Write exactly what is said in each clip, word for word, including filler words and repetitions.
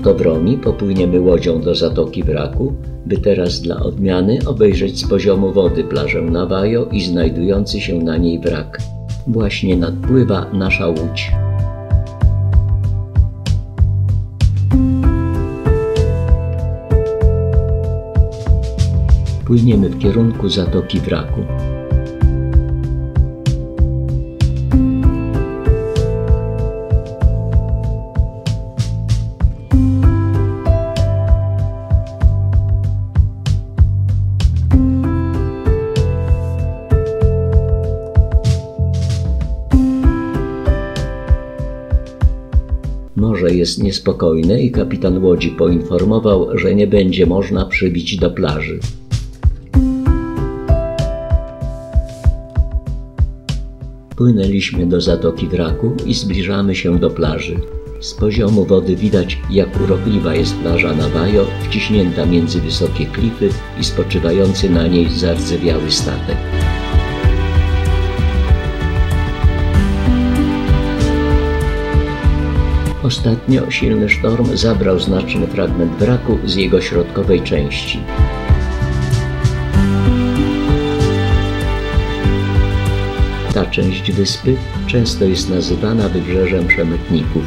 Montowromi popłyniemy łodzią do Zatoki Wraku, by teraz dla odmiany obejrzeć z poziomu wody plażę Navajo i znajdujący się na niej wrak. Właśnie nadpływa nasza łódź. Płyniemy w kierunku Zatoki Wraku. Morze jest niespokojne i kapitan łodzi poinformował, że nie będzie można przybić do plaży. Płynęliśmy do Zatoki Wraku i zbliżamy się do plaży. Z poziomu wody widać, jak urokliwa jest plaża Navajo, wciśnięta między wysokie klify i spoczywający na niej zardzewiały statek. Ostatnio silny sztorm zabrał znaczny fragment wraku z jego środkowej części. Ta część wyspy często jest nazywana Wybrzeżem Przemytników.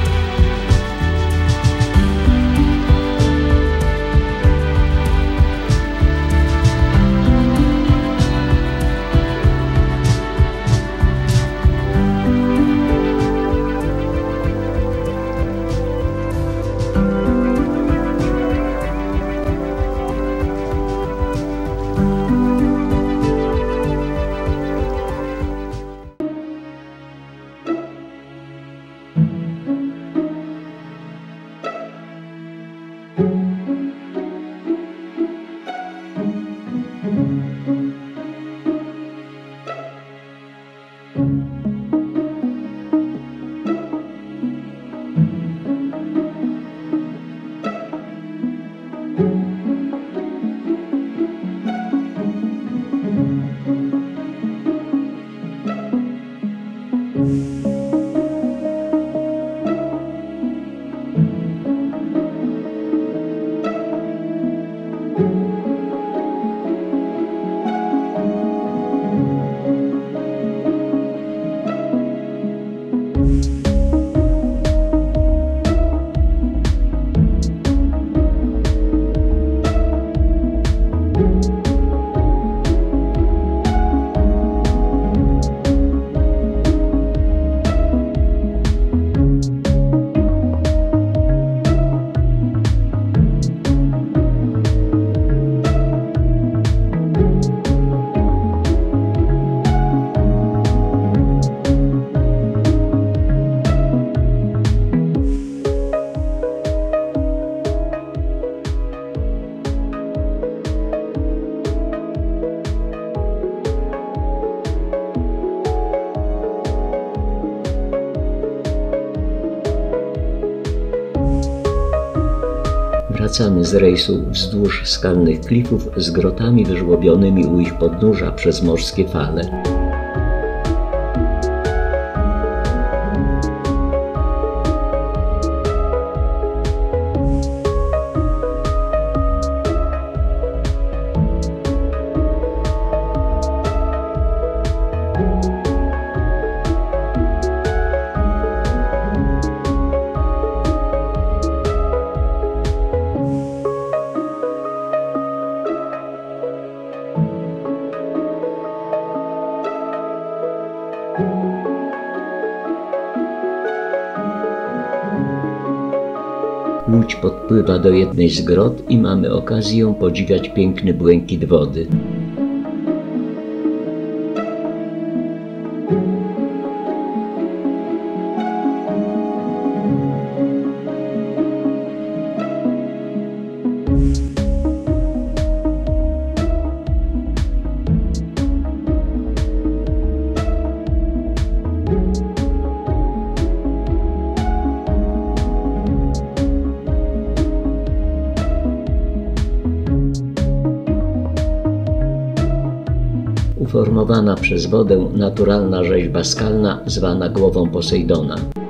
Wracamy z rejsu wzdłuż skalnych klifów z grotami wyżłobionymi u ich podnóża przez morskie fale. Łódź podpływa do jednej z grot i mamy okazję podziwiać piękny błękit wody. Uformowana przez wodę naturalna rzeźba skalna zwana głową Posejdona.